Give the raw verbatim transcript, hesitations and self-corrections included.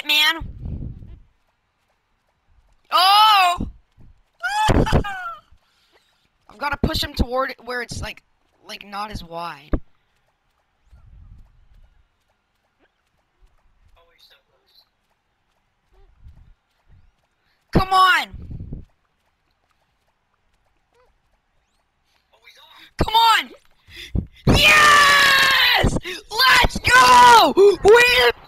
man. Oh! I've got to push him toward where it's like, like not as wide. Oh, you're so close. Come on! Oh, he's off. Come on! Yes! Let's go! We